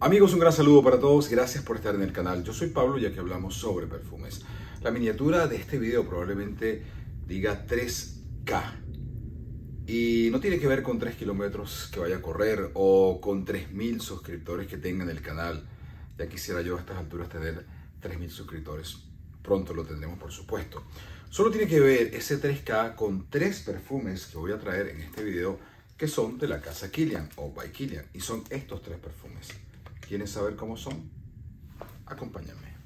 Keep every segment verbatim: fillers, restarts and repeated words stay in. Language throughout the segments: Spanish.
Amigos, un gran saludo para todos, gracias por estar en el canal. Yo soy Pablo y aquí hablamos sobre perfumes. La miniatura de este video probablemente diga tres K y no tiene que ver con tres kilómetros que vaya a correr o con tres mil suscriptores que tenga en el canal. Ya quisiera yo a estas alturas tener tres mil suscriptores. Pronto lo tendremos, por supuesto. Solo tiene que ver ese tres K con tres perfumes que voy a traer en este video que son de la casa Kilian o by Kilian, y son estos tres perfumes. ¿Quieren saber cómo son? Acompáñame.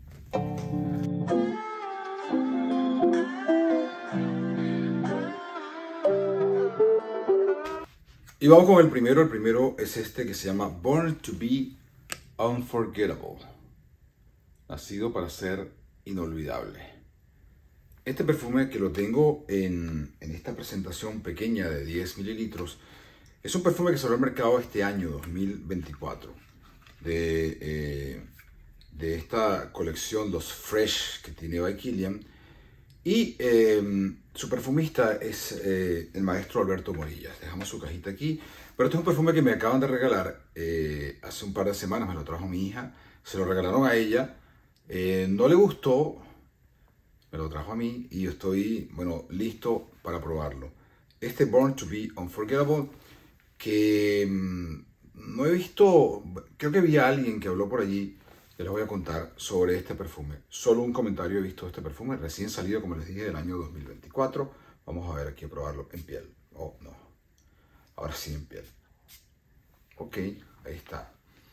Y vamos con el primero. El primero es este que se llama Born to be Unforgettable. Nacido para ser inolvidable. Este perfume, que lo tengo en, en esta presentación pequeña de diez mililitros, es un perfume que salió al mercado este año dos mil veinticuatro. De, eh, de esta colección, los Fresh, que tiene by Kilian. Y eh, su perfumista es eh, el maestro Alberto Morillas. Dejamos su cajita aquí. Pero este es un perfume que me acaban de regalar eh, hace un par de semanas. Me lo trajo mi hija. Se lo regalaron a ella. Eh, no le gustó. Me lo trajo a mí. Y yo estoy, bueno, listo para probarlo. Este Born to be Unforgettable, que mmm, no he visto, creo que vi a alguien que habló por allí, que les voy a contar sobre este perfume. Solo un comentario he visto de este perfume, recién salido, como les dije, del año dos mil veinticuatro. Vamos a ver aquí a probarlo en piel. Oh, no. Ahora sí en piel. Ok, ahí está.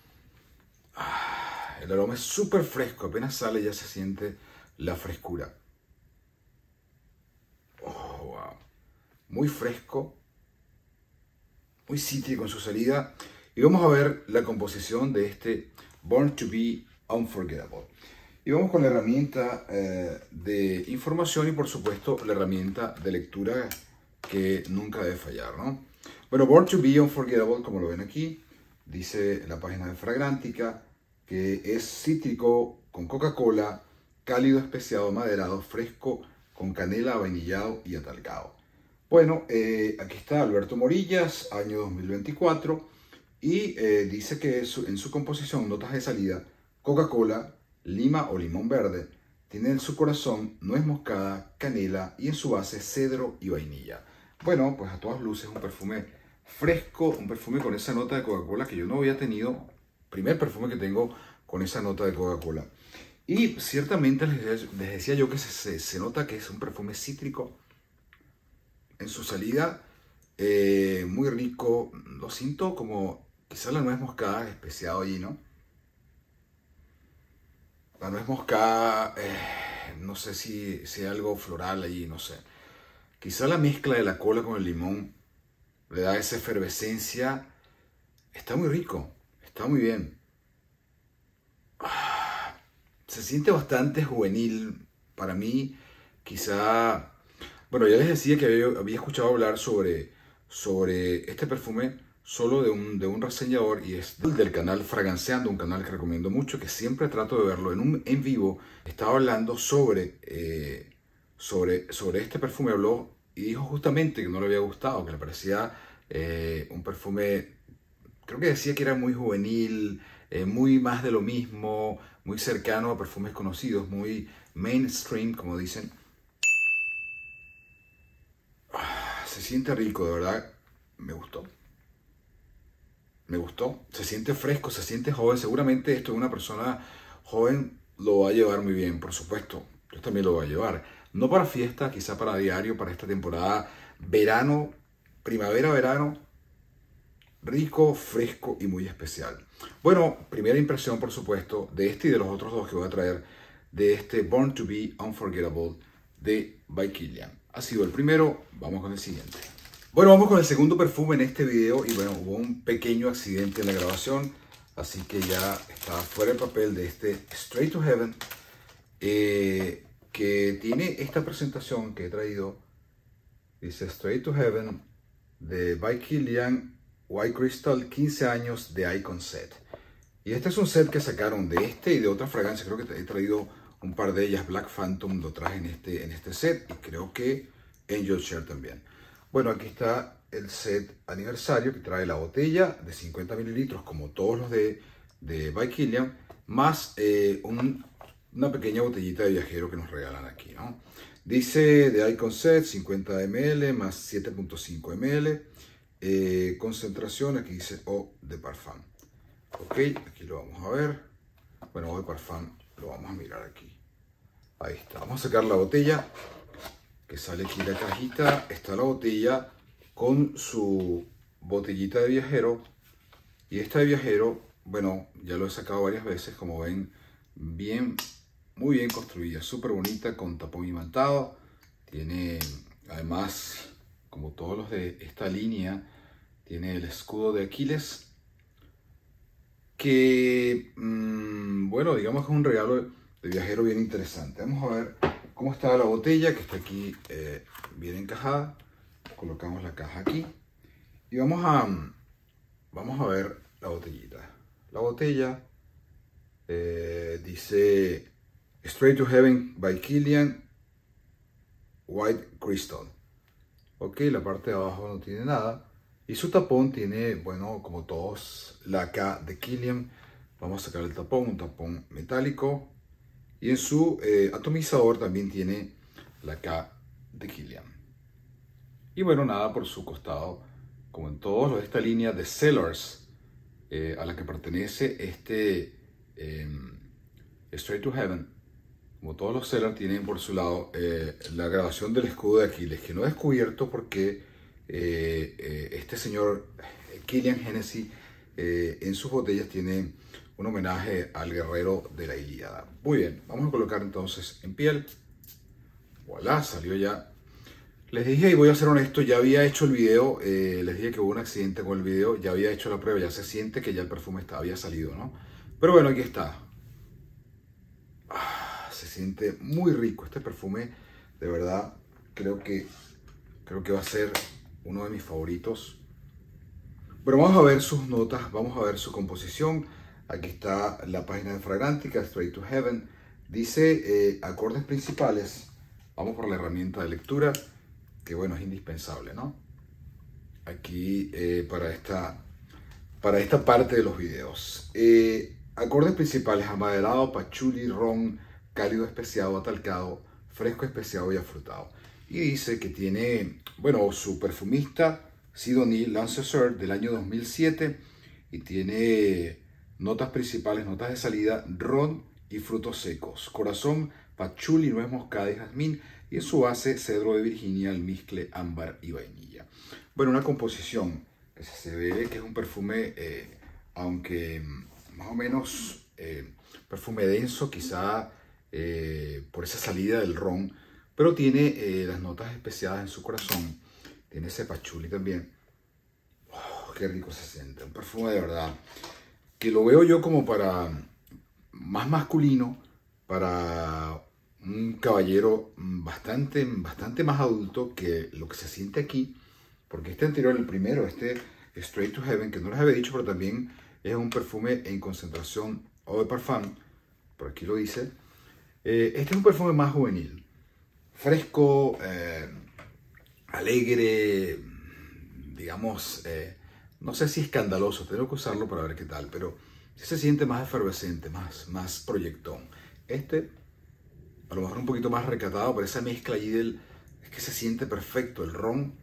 Ah, el aroma es súper fresco, apenas sale ya se siente la frescura. Oh, wow. Muy fresco, muy cítrico en su salida. Y vamos a ver la composición de este Born to be Unforgettable. Y vamos con la herramienta eh, de información y, por supuesto, la herramienta de lectura que nunca debe fallar, ¿no? Bueno, Born to be Unforgettable, como lo ven aquí, dice en la página de Fragrantica que es cítrico con Coca-Cola, cálido, especiado, maderado, fresco, con canela, vainillado y atalgado. Bueno, eh, aquí está Alberto Morillas, año dos mil veinticuatro. Y eh, dice que su, en su composición, notas de salida, Coca-Cola, lima o limón verde, tiene en su corazón nuez moscada, canela y en su base cedro y vainilla. Bueno, pues a todas luces un perfume fresco, un perfume con esa nota de Coca-Cola que yo no había tenido, primer perfume que tengo con esa nota de Coca-Cola. Y ciertamente les, les decía yo que se, se, se nota que es un perfume cítrico en su salida, eh, muy rico, lo siento como... Quizás la nuez moscada especiado allí, ¿no? La nuez moscada, eh, no sé si, si hay algo floral allí, no sé. Quizás la mezcla de la cola con el limón le da esa efervescencia. Está muy rico, está muy bien. Ah, se siente bastante juvenil para mí. Quizá, bueno, ya les decía que había, había escuchado hablar sobre, sobre este perfume solo de un, de un reseñador, y es del canal Fragranceando, un canal que recomiendo mucho, que siempre trato de verlo en, un, en vivo. Estaba hablando sobre, eh, sobre, sobre este perfume, habló y dijo justamente que no le había gustado, que le parecía eh, un perfume, creo que decía que era muy juvenil, eh, muy más de lo mismo, muy cercano a perfumes conocidos, muy mainstream, como dicen. Ah, se siente rico, de verdad, me gustó. Me gustó, se siente fresco, se siente joven. Seguramente esto de una persona joven lo va a llevar muy bien, por supuesto. Yo también lo voy a llevar. No para fiesta, quizá para diario, para esta temporada verano, primavera-verano. Rico, fresco y muy especial. Bueno, primera impresión, por supuesto, de este y de los otros dos que voy a traer, de este Born to be Unforgettable de by Kilian. Ha sido el primero, vamos con el siguiente. Bueno, vamos con el segundo perfume en este video. Y bueno, hubo un pequeño accidente en la grabación, así que ya está fuera el papel de este Straight to Heaven, eh, que tiene esta presentación que he traído. Dice Straight to Heaven de by Kilian White Crystal, quince años de Icon Set. Y este es un set que sacaron de este y de otra fragancia. Creo que he traído un par de ellas. Black Phantom lo traje en este, en este set, y creo que Angel Share también. Bueno, aquí está el set aniversario que trae la botella de cincuenta mililitros, como todos los de de By Kilian, más eh, un, una pequeña botellita de viajero que nos regalan aquí, ¿no? Dice de Icon Set cincuenta mililitros más siete punto cinco mililitros, eh, concentración, aquí dice Eau de Parfum. Ok, aquí lo vamos a ver. Bueno, Eau de Parfum lo vamos a mirar aquí. Ahí está, vamos a sacar la botella, que sale aquí la cajita. Está la botella con su botellita de viajero. Y esta de viajero, bueno, ya lo he sacado varias veces, como ven, bien, muy bien construida, súper bonita, con tapón imantado. Tiene, además, como todos los de esta línea, tiene el escudo de Aquiles, que, mmm, bueno, digamos que es un regalo de viajero bien interesante. Vamos a ver cómo está la botella, que está aquí eh, bien encajada. Colocamos la caja aquí y vamos a, vamos a ver la botellita. La botella eh, dice Straight to Heaven by Kilian White Crystal. Ok, la parte de abajo no tiene nada. Y su tapón tiene, bueno, como todos, la K de Kilian. Vamos a sacar el tapón, un tapón metálico. Y en su eh, atomizador también tiene la K de Kilian. Y bueno, nada por su costado, como en todos los de esta línea de Cellars, eh, a la que pertenece este eh, Straight to Heaven. Como todos los Cellars tienen por su lado eh, la grabación del escudo de Aquiles, que no he descubierto porque eh, eh, este señor Kilian Hennessy eh, en sus botellas tiene un homenaje al guerrero de la Ilíada. Muy bien, vamos a colocar entonces en piel. Voilà, salió ya. Les dije, y voy a ser honesto, ya había hecho el video, eh, les dije que hubo un accidente con el video, ya había hecho la prueba, ya se siente que ya el perfume está, había salido, ¿no? Pero bueno, aquí está. Ah, se siente muy rico este perfume, de verdad, creo que, creo que va a ser uno de mis favoritos. Pero vamos a ver sus notas, vamos a ver su composición. Aquí está la página de Fragrantica, Straight to Heaven. Dice eh, acordes principales. Vamos por la herramienta de lectura, que bueno, es indispensable, ¿no? Aquí eh, para, esta, para esta parte de los videos. Eh, acordes principales: amaderado, pachuli, ron, cálido especiado, atalcado, fresco especiado y afrutado. Y dice que tiene, bueno, su perfumista Sidonie Lancaster del año dos mil siete, y tiene notas principales, notas de salida: ron y frutos secos, corazón, pachuli, nuez moscada y jazmín, y en su base cedro de Virginia, almizcle, ámbar y vainilla. Bueno, una composición que se ve que es un perfume, eh, aunque más o menos eh, perfume denso, quizá eh, por esa salida del ron, pero tiene eh, las notas especiadas en su corazón. Tiene ese pachuli también. Oh, qué rico se siente. Un perfume de verdad que lo veo yo como para más masculino, para un caballero bastante, bastante más adulto que lo que se siente aquí. Porque este anterior, el primero, este Straight to Heaven, que no les había dicho, pero también es un perfume en concentración Eau de Parfum. Por aquí lo dice. Eh, este es un perfume más juvenil. Fresco, eh, alegre, digamos, eh, no sé si escandaloso, tengo que usarlo para ver qué tal, pero sí se siente más efervescente, más, más proyectón. Este, a lo mejor un poquito más recatado, pero esa mezcla allí del, es que se siente perfecto, el ron,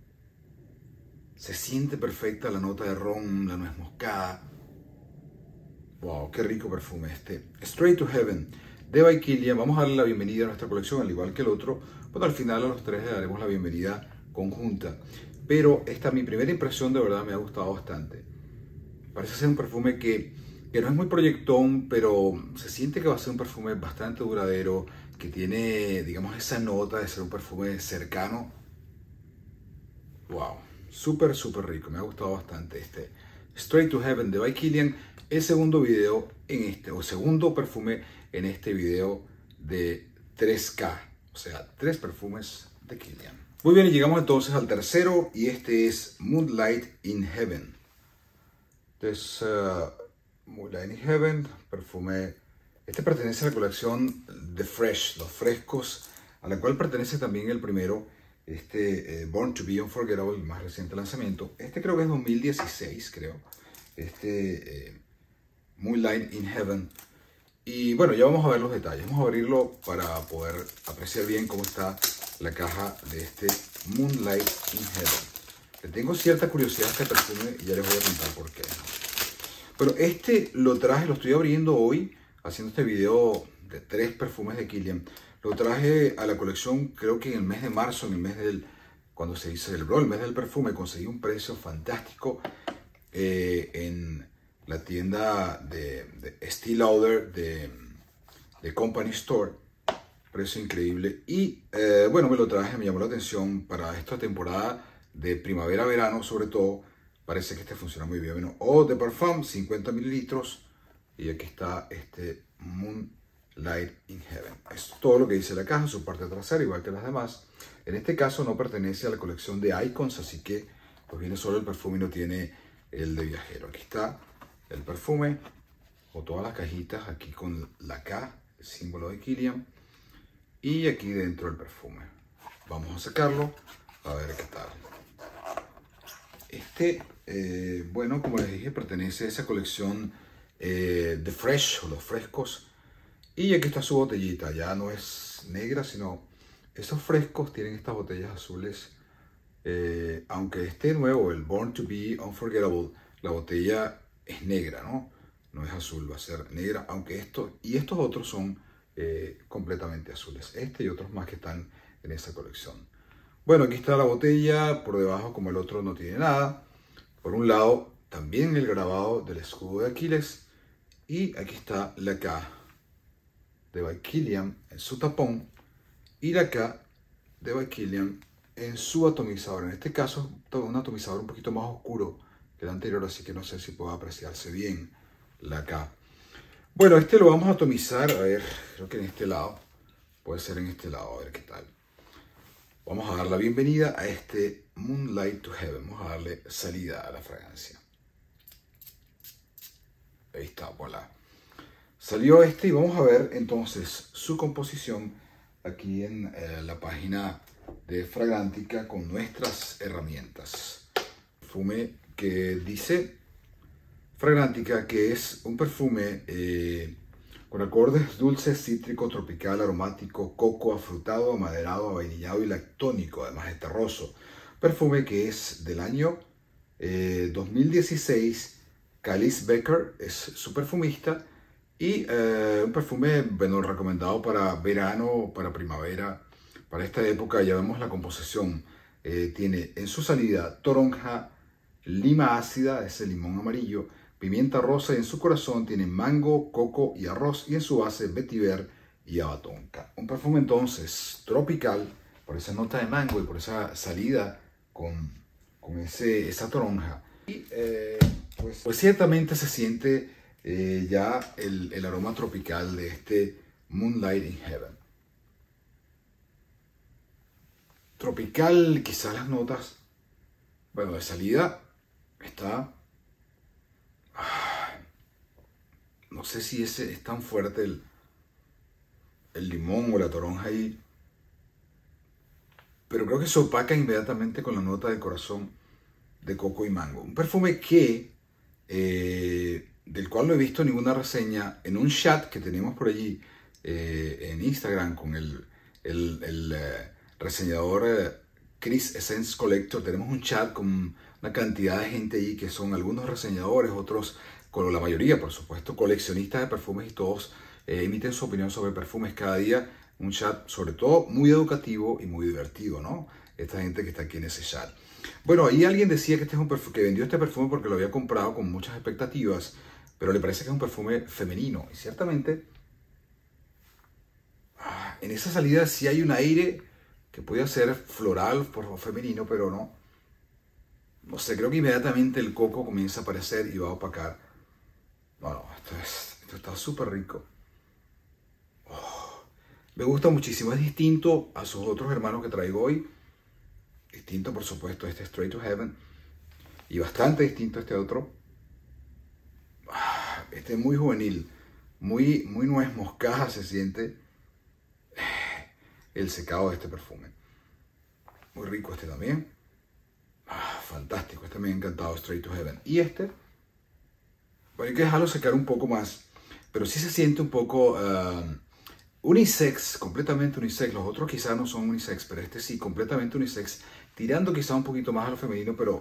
se siente perfecta la nota de ron, la nuez moscada. Wow, qué rico perfume este. Straight to Heaven de By Kilian. Vamos a darle la bienvenida a nuestra colección, al igual que el otro. Bueno, al final a los tres le daremos la bienvenida conjunta. Pero esta, mi primera impresión, de verdad me ha gustado bastante. Parece ser un perfume que, que no es muy proyectón, pero se siente que va a ser un perfume bastante duradero, que tiene, digamos, esa nota de ser un perfume cercano. Wow, súper, súper rico. Me ha gustado bastante este Straight to Heaven de By Kilian. El segundo video en este, o segundo perfume en este video de tres K. O sea, tres perfumes de Kilian. Muy bien, y llegamos entonces al tercero, y este es Moonlight in Heaven. Este es uh, Moonlight in Heaven, perfume. Este pertenece a la colección The Fresh, los frescos, a la cual pertenece también el primero, este eh, Born to be Unforgettable, el más reciente lanzamiento. Este creo que es dos mil dieciséis, creo. Este, eh, Moonlight in Heaven. Y bueno, ya vamos a ver los detalles. Vamos a abrirlo para poder apreciar bien cómo está la caja de este Moonlight in Heaven. Le tengo cierta curiosidad a este perfume y ya les voy a contar por qué. Pero este lo traje, lo estoy abriendo hoy, haciendo este video de tres perfumes de Kilian. Lo traje a la colección, creo que en el mes de marzo, en el mes del, cuando se celebró el mes del perfume, conseguí un precio fantástico eh, en la tienda de, de Estée Lauder de, de Company Store. Precio increíble. Y eh, bueno, me lo traje, me llamó la atención para esta temporada de primavera-verano, sobre todo. Parece que este funciona muy bien. Bueno, Eau de Parfum, cincuenta mililitros. Y aquí está este Moonlight in Heaven. Es todo lo que dice la caja, su parte trasera, igual que las demás. En este caso no pertenece a la colección de Icons, así que pues viene solo el perfume y no tiene el de viajero. Aquí está el perfume, o todas las cajitas, aquí con la K, el símbolo de Kilian. Y aquí dentro el perfume. Vamos a sacarlo, a ver qué tal. Este, eh, bueno, como les dije, pertenece a esa colección eh, de Fresh, o los frescos. Y aquí está su botellita, ya no es negra, sino esos frescos tienen estas botellas azules. Eh, aunque este nuevo, el Born to Be Unforgettable, la botella es negra, ¿no? No es azul, va a ser negra, aunque esto y estos otros son eh, completamente azules. Este y otros más que están en esa colección. Bueno, aquí está la botella, por debajo, como el otro, no tiene nada. Por un lado, también el grabado del escudo de Aquiles. Y aquí está la K de By Kilian en su tapón. Y la K de By Kilian en su atomizador. En este caso, un atomizador un poquito más oscuro que el anterior, así que no sé si puede apreciarse bien la K. Bueno, este lo vamos a atomizar, a ver, creo que en este lado. Puede ser en este lado, a ver qué tal. Vamos a dar la bienvenida a este Moonlight to Heaven. Vamos a darle salida a la fragancia. Ahí está, voilà. Salió este y vamos a ver entonces su composición aquí en eh, la página de Fragrantica con nuestras herramientas. Perfume que dice Fragrantica que es un perfume eh, con acordes dulces, cítrico, tropical, aromático, coco, afrutado, amaderado, avainillado y lactónico, además es terroso. Perfume que es del año eh, dos mil dieciséis. Calice Becker es su perfumista y eh, un perfume bueno, recomendado para verano, para primavera, para esta época. Ya vemos la composición. Eh, tiene en su salida toronja, lima ácida, ese limón amarillo, pimienta rosa, y en su corazón tiene mango, coco y arroz, y en su base vetiver y abatonca. Un perfume entonces tropical, por esa nota de mango y por esa salida con, con ese, esa toronja. Y eh, pues, pues ciertamente se siente eh, ya el, el aroma tropical de este Moonlight in Heaven. Tropical, quizás las notas, bueno, de salida está... No sé si ese es tan fuerte el, el limón o la toronja ahí, pero creo que se opaca inmediatamente con la nota de corazón de coco y mango. Un perfume que, eh, del cual no he visto ninguna reseña en un chat que tenemos por allí eh, en Instagram con el, el, el eh, reseñador eh, Chris Essence Collector. Tenemos un chat con una cantidad de gente allí que son algunos reseñadores, otros, con la mayoría por supuesto, coleccionistas de perfumes, y todos eh, emiten su opinión sobre perfumes cada día. Un chat sobre todo muy educativo y muy divertido, ¿no? Esta gente que está aquí en ese chat. Bueno, ahí alguien decía que, este es un perfume, que vendió este perfume porque lo había comprado con muchas expectativas, pero le parece que es un perfume femenino. Y ciertamente, en esa salida sí hay un aire que puede ser floral por femenino, pero no. No sé, creo que inmediatamente el coco comienza a aparecer y va a opacar. Bueno, esto, es, esto está súper rico. Oh, me gusta muchísimo. Es distinto a sus otros hermanos que traigo hoy. Distinto, por supuesto, a este Straight to Heaven. Y bastante distinto a este otro. Este es muy juvenil. Muy, muy nuez moscaja se siente el secado de este perfume. Muy rico este también. Ah, fantástico. Este me ha encantado, Straight to Heaven. Y este, Bueno, hay que dejarlo secar un poco más, pero sí se siente un poco uh, unisex, completamente unisex. Los otros quizás no son unisex, pero este sí, completamente unisex, tirando quizá un poquito más a lo femenino, pero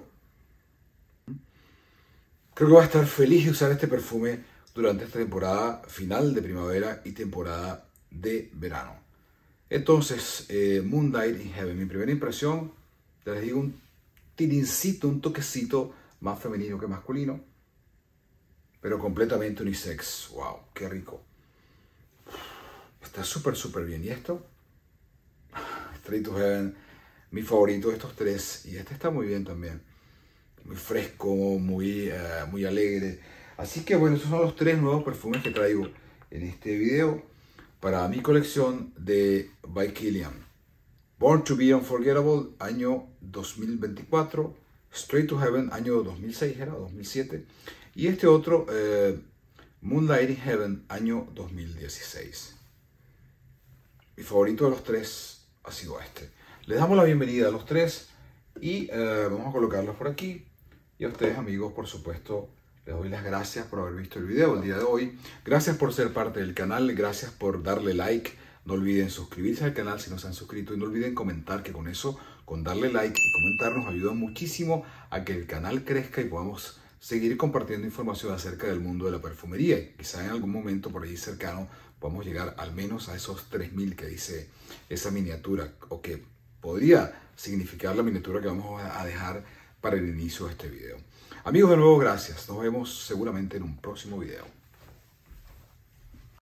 creo que voy a estar feliz de usar este perfume durante esta temporada final de primavera y temporada de verano. Entonces, eh, Moonlight in Heaven, mi primera impresión, les digo un tirincito, un toquecito más femenino que masculino, pero completamente unisex. Wow, qué rico. Está súper, súper bien. ¿Y esto? Straight to Heaven, mi favorito de estos tres. Y este está muy bien también. Muy fresco, muy, uh, muy alegre. Así que bueno, esos son los tres nuevos perfumes que traigo en este video para mi colección de By Kilian. Born to be Unforgettable, año dos mil veinticuatro. Straight to Heaven, año dos mil seis, era dos mil siete. Y este otro, eh, Moonlight in Heaven, año dos mil dieciséis. Mi favorito de los tres ha sido este. Les damos la bienvenida a los tres y eh, vamos a colocarlos por aquí. Y a ustedes, amigos, por supuesto, les doy las gracias por haber visto el video el día de hoy. Gracias por ser parte del canal, gracias por darle like. No olviden suscribirse al canal si no se han suscrito y no olviden comentar, que con eso, con darle like y comentar, nos ayuda muchísimo a que el canal crezca y podamos seguir compartiendo información acerca del mundo de la perfumería. Quizá en algún momento por ahí cercano podamos llegar al menos a esos tres mil que dice esa miniatura, o que podría significar la miniatura que vamos a dejar para el inicio de este video. Amigos, de nuevo, gracias. Nos vemos seguramente en un próximo video.